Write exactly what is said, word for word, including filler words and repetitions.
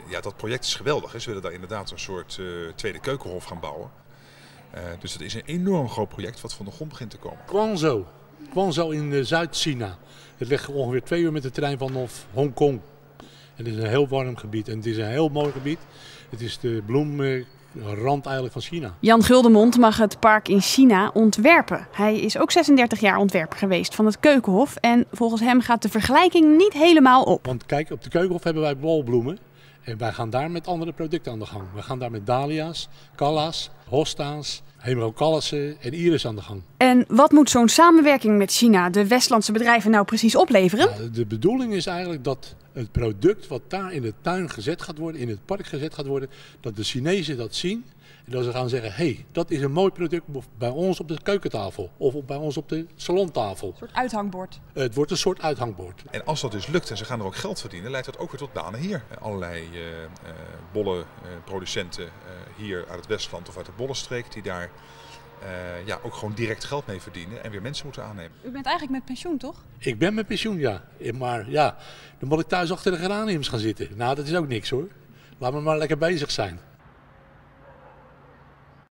ja, dat project is geweldig. Hè. Ze willen daar inderdaad een soort uh, tweede keukenhof gaan bouwen. Uh, dus het is een enorm groot project wat van de grond begint te komen. Guangzhou. Guangzhou in uh, Zuid-China. Het ligt ongeveer twee uur met de trein vanaf Hongkong. Het is een heel warm gebied en het is een heel mooi gebied. Het is de bloemrand eigenlijk van China. Jan Guldemond mag het park in China ontwerpen. Hij is ook zesendertig jaar ontwerper geweest van het Keukenhof. En volgens hem gaat de vergelijking niet helemaal op. Want kijk, op de Keukenhof hebben wij bolbloemen. En wij gaan daar met andere producten aan de gang. We gaan daar met dahlia's, callas, hosta's, hemerocallissen en iris aan de gang. En wat moet zo'n samenwerking met China, de Westlandse bedrijven, nou precies opleveren? Ja, de bedoeling is eigenlijk dat het product wat daar in de tuin gezet gaat worden, in het park gezet gaat worden, dat de Chinezen dat zien. En dat ze gaan zeggen, hé, hey, dat is een mooi product bij ons op de keukentafel of bij ons op de salontafel. Een soort uithangbord. Het wordt een soort uithangbord. En als dat dus lukt en ze gaan er ook geld verdienen, leidt dat ook weer tot banen hier. Allerlei uh, uh, bollenproducenten uh, hier uit het Westland of uit de bollenstreek die daar uh, ja, ook gewoon direct geld mee verdienen en weer mensen moeten aannemen. U bent eigenlijk met pensioen, toch? Ik ben met pensioen, ja. Maar ja, dan moet ik thuis achter de geraniums gaan zitten. Nou, dat is ook niks hoor. Laat me maar lekker bezig zijn.